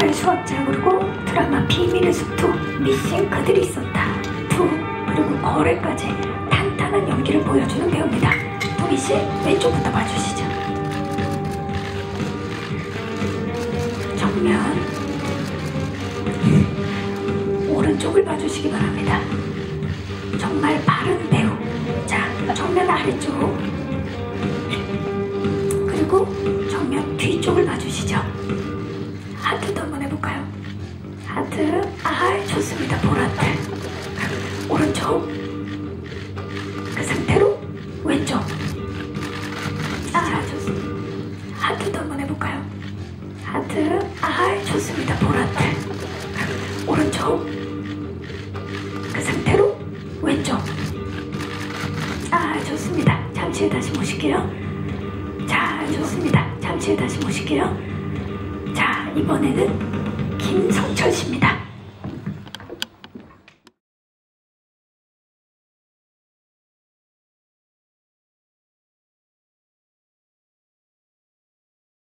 영화의 수학자, 그리고 드라마 비밀의 숲 2, 미싱 그들이 있었다 2, 그리고 거래까지 탄탄한 연기를 보여주는 배우입니다. 도미씨, 왼쪽부터 봐주시죠. 정면, 오른쪽을 봐주시기 바랍니다. 정말 바른 배우. 자, 정면 아래쪽, 그리고 정면 뒤쪽을 봐주시죠. 하트도 한번 해볼까요? 하트, 아, 좋습니다. 보라트. 오른쪽, 그 상태로 왼쪽. 아, 좋습니다. 하트도 한번 해볼까요? 하트, 아, 좋습니다. 보라트. 오른쪽, 그 상태로 왼쪽. 아, 좋습니다. 잠시 후에 다시 모실게요. 자, 좋습니다. 잠시 후에 다시 모실게요. 자, 이번에는 김성철 씨입니다.